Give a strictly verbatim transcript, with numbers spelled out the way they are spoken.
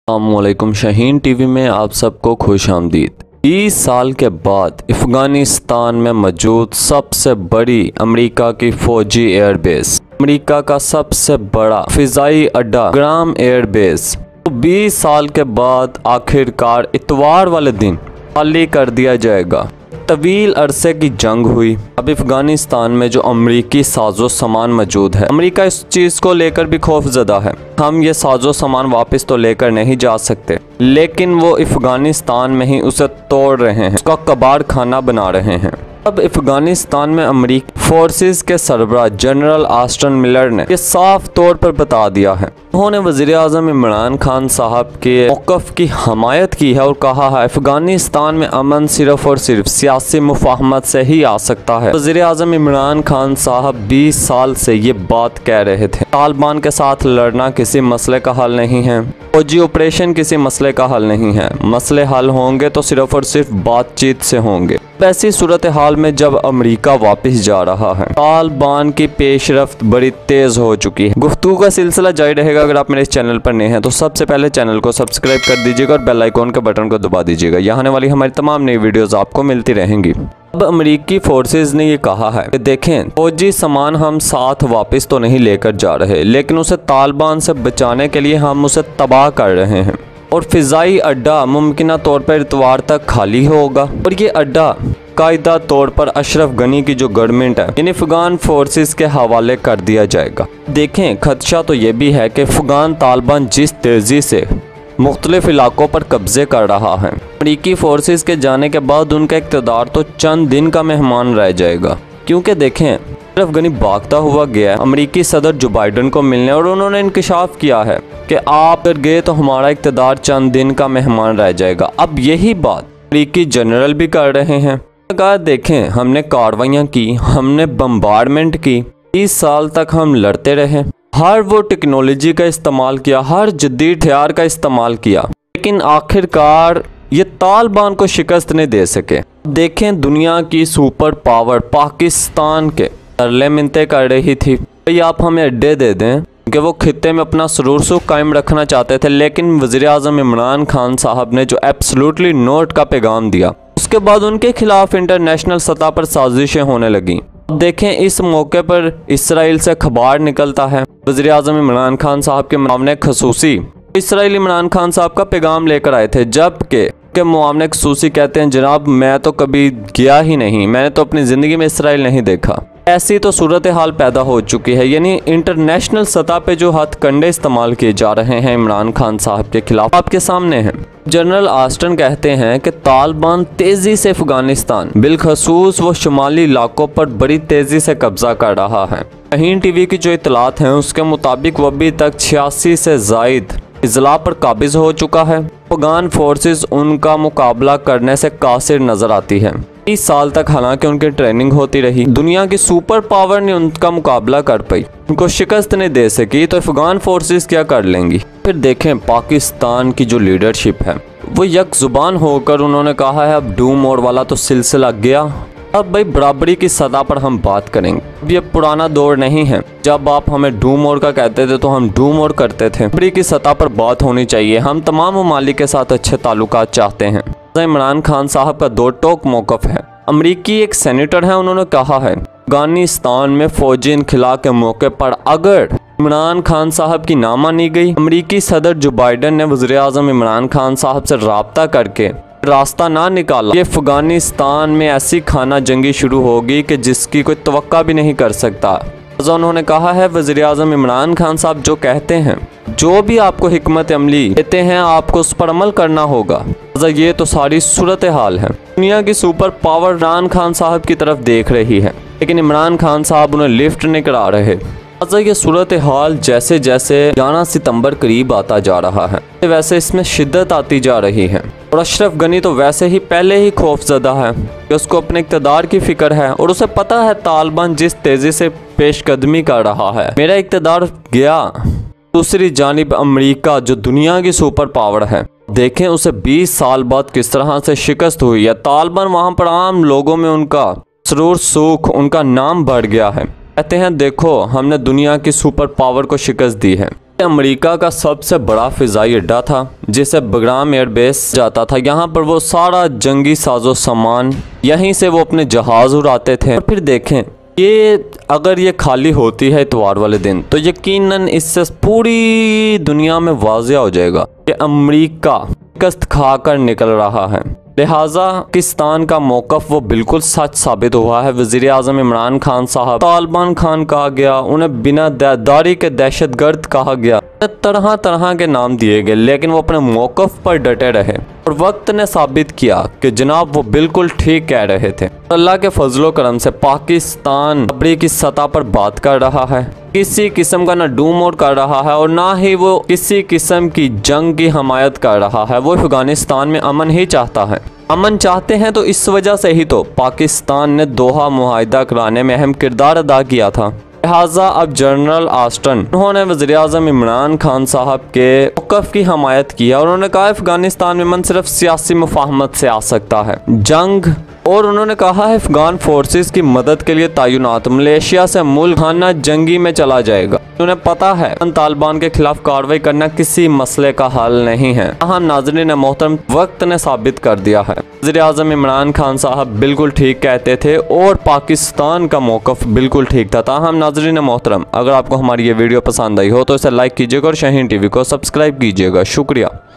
अस्सलामुअलैकुम, शाहीन टीवी में आप सबको खुश आमदीद। बीस साल के बाद अफ़गानिस्तान में मौजूद सबसे बड़ी अमेरिका की फौजी एयरबेस, अमेरिका का सबसे बड़ा फ़िज़ाई अड्डा ग्राम एयरबेस, तो बीस साल के बाद आखिरकार इतवार वाले दिन खाली कर दिया जाएगा। तवील अरसे की जंग हुई। अब अफ़गानिस्तान में जो अमरीकी साजो सामान मौजूद है, अमेरिका इस चीज़ को लेकर भी खौफजदा है। हम ये साजो सामान वापस तो लेकर नहीं जा सकते, लेकिन वो अफ़गानिस्तान में ही उसे तोड़ रहे हैं, उसका कबाड़ खाना बना रहे हैं। अब अफ़गानिस्तान में अमरीकी फोर्सेस के सरबराह जनरल ऑस्टिन मिलर ने ये साफ तौर पर बता दिया है। उन्होंने वज़ीर आज़म इमरान खान साहब के मौक़िफ़ की हमायत की है और कहा है अफ़गानिस्तान में अमन सिर्फ और सिर्फ सियासी मुफाहमत से ही आ सकता है। वज़ीर आज़म इमरान खान साहब बीस साल से ये बात कह रहे थे। तालिबान के साथ लड़ना किसी मसले का हल नहीं है, फौजी ऑपरेशन किसी मसले का हल नहीं है। मसले हल होंगे तो सिर्फ और सिर्फ बातचीत से होंगे। ऐसी सूरत हाल में जब अमेरिका वापस जा रहा है, तालिबान की पेशरफ्त बड़ी तेज हो चुकी है। गुफ्तगू का सिलसिला जारी रहेगा। अगर आप मेरे इस चैनल पर नए हैं तो सबसे पहले चैनल को सब्सक्राइब कर दीजिएगा और बेल आइकॉन के बटन को दबा दीजिएगा। यहाँ आने वाली हमारी तमाम नई वीडियोस आपको मिलती रहेंगी। अब अमेरिकी फोर्सेस ने ये कहा है कि देखें, फौजी सामान हम साथ वापस तो नहीं लेकर जा रहे, लेकिन उसे तालिबान से बचाने के लिए हम उसे तबाह कर रहे हैं और फ़िज़ाई अड्डा मुमकिन तौर पर इतवार तक खाली होगा और ये अड्डा कायदा तौर पर अशरफ गनी की जो गवर्नमेंट है इन अफ़गान फोर्सेस के हवाले कर दिया जाएगा। देखें, खदशा तो ये भी है कि अफ़गान तालिबान जिस तेज़ी से मुख्तलिफ इलाकों पर कब्जे कर रहा है, अमरीकी फोर्सेस के जाने के बाद उनका इक़्तिदार तो चंद दिन का मेहमान रह जाएगा। क्योंकि देखें, अशरफ गनी भागता हुआ गया है अमरीकी सदर जो बाइडन को मिलने और उन्होंने इंकशाफ किया है कि आप अगर गए तो हमारा इक़्तिदार चंद दिन का मेहमान रह जाएगा। अब यही बात अमरीकी जनरल भी कर रहे हैं। कहा देखें, हमने कार्रवाइयाँ की, हमने बम्बार्डमेंट की, बीस साल तक हम लड़ते रहे, हर वो टेक्नोलॉजी का इस्तेमाल किया, हर जदीद हथियार का इस्तेमाल किया, लेकिन आखिरकार ये तालिबान को शिकस्त नहीं दे सके। देखें, दुनिया की सुपर पावर पाकिस्तान के तरले मिन्नतें कर रही थी भाई आप हमें अड्डे दे दें, कि वो खित्ते में अपना सुरूर सुख कायम रखना चाहते थे। लेकिन वज़ीर आज़म इमरान खान साहब ने जो एब्सोल्युटली नोट का पैगाम दिया, उसके बाद उनके खिलाफ इंटरनेशनल सतह पर साजिशें होने लगी। देखें, इस मौके पर इसराइल से खबर निकलता है। वज़ीर आज़म इमरान खान साहब के मामले खसूसी इसराइल इमरान खान साहब का पैगाम लेकर आए थे, जबकि के मुआवने खसूसी कहते हैं जनाब मैं तो कभी गया ही नहीं, मैंने तो अपनी ज़िंदगी में इसराइल नहीं देखा। ऐसी तो सूरत हाल पैदा हो चुकी है, यानी इंटरनेशनल सतह पे जो हथकंडे इस्तेमाल किए जा रहे हैं इमरान खान साहब के खिलाफ आपके सामने हैं। जनरल ऑस्टिन कहते हैं कि तालिबान तेज़ी से अफ़गानिस्तान बिलखसूस वो शुमाली इलाकों पर बड़ी तेज़ी से कब्जा कर रहा है। शाहीन टीवी की जो इतलात हैं उसके मुताबिक वो अभी तक छियासी से ज़ायद इजला पर काबिज हो चुका है। अफ़गान फोर्सेस उनका मुकाबला करने से कासिर नजर आती है। बीस साल तक हालांकि उनकी ट्रेनिंग होती रही, दुनिया की सुपर पावर ने उनका मुकाबला कर पाई, उनको शिकस्त नहीं दे सकी, तो अफ़गान फोर्सेस क्या कर लेंगी। फिर देखें, पाकिस्तान की जो लीडरशिप है वो यक जुबान होकर उन्होंने कहा है अब डूम और वाला तो सिलसिला गया, अब भाई बराबरी की सतह पर हम बात करेंगे। अब ये पुराना दौर नहीं है, जब आप हमें डूम और का कहते थे तो हम डूम और करते थे। बराबरी की सतह पर बात होनी चाहिए। हम तमाम ममालिक के साथ अच्छे ताल्लुकात चाहते हैं। इमरान खान साहब का दो टोक मौक़िफ़ है। अमरीकी एक सेनेटर है, उन्होंने कहा है अफगानिस्तान में फौजी इनखला के मौके पर अगर इमरान खान साहब की ना मानी गई, अमरीकी सदर जो बाइडन ने वज़ीर आज़म इमरान खान साहब से रब्ता करके रास्ता ना निकाला, ये अफगानिस्तान में ऐसी खाना जंगी शुरू होगी कि जिसकी कोई तवक्का भी नहीं कर सकता। उन्होंने कहा है वज़ीर आज़म इमरान खान साहब जो कहते हैं, जो भी आपको हिकमत अमली देते हैं आपको उस पर अमल करना होगा। ये तो सारी सूरत हाल है। दुनिया की सुपर पावर इमरान खान साहब की तरफ देख रही है, लेकिन इमरान खान साहब उन्हें लिफ्ट नहीं करा रहे। ये सूरत हाल जैसे जैसे ग्यारह सितंबर करीब आता जा रहा है, वैसे इसमें शिद्दत आती जा रही है। और अशरफ गनी तो वैसे ही पहले ही खौफजदा है कि उसको अपने इक़्तिदार की फिक्र है और उसे पता है तालिबान जिस तेज़ी से पेशकदमी कर रहा है, मेरा इक़्तिदार गया। दूसरी जानिब अमेरिका जो दुनिया की सुपर पावर है, देखें उसे बीस साल बाद किस तरह से शिकस्त हुई है। तालिबान वहाँ पर आम लोगों में उनका सुरूर सुख, उनका नाम बढ़ गया है। कहते हैं देखो हमने दुनिया की सुपर पावर को शिकस्त दी है। अमेरिका का सबसे बड़ा फिजाई अड्डा था जिसे बग्राम एयरबेस जाता था। यहाँ पर वो सारा जंगी साजो सामान यहीं से वो अपने जहाज उड़ाते थे। और फिर देखें ये अगर ये खाली होती है इतवार वाले दिन तो यकीनन इससे पूरी दुनिया में वाज़िया हो जाएगा कि अमेरिका शिकस्त खाकर निकल रहा है। लिहाजा पाकिस्तान का मौक़िफ़ वो बिल्कुल सच साबित हुआ है। वज़ीर आज़म इमरान खान साहब तालिबान खान कहा गया, उन्हें बिना दारी के दहशतगर्द कहा गया, तरह तरह के नाम दिए गए, लेकिन वो अपने मौक़िफ़ पर डटे रहे और वक्त ने साबित किया कि जनाब वो बिल्कुल ठीक कह रहे थे। अल्लाह के फजलो करम से पाकिस्तान बराबरी की सतह पर बात कर रहा है, किसी किस्म का ना डूम और कर रहा है और ना ही वो किसी किस्म की जंग की हमायत कर रहा है। वो अफगानिस्तान में अमन ही चाहता है। अमन चाहते हैं तो इस वजह से ही तो पाकिस्तान ने दोहा मुआहिदा कराने में अहम किरदार अदा किया था। लिहाजा अब जनरल आस्टन उन्होंने वज़ीर आज़म इमरान खान साहब के मौक़िफ़ की हमायत की है और उन्होंने कहा अफगानिस्तान में अमन सिर्फ सियासी मुफाहमत से आ सकता है, जंग। और उन्होंने कहा है अफगान फोर्सेस की मदद के लिए तैनात मलेशिया से मुल्क खाना जंगी में चला जाएगा। उन्हें पता है तालिबान के खिलाफ कार्रवाई करना किसी मसले का हल नहीं है। हम नाज़रीन मोहतरम वक्त ने साबित कर दिया है वज़ीर आज़म इमरान खान साहब बिल्कुल ठीक कहते थे और पाकिस्तान का मौक़िफ़ बिल्कुल ठीक था। ताहम नाज़रीन मोहतरम अगर आपको हमारी ये वीडियो पसंद आई हो तो इसे लाइक कीजिएगा और शाहीन टीवी को सब्सक्राइब कीजिएगा। शुक्रिया।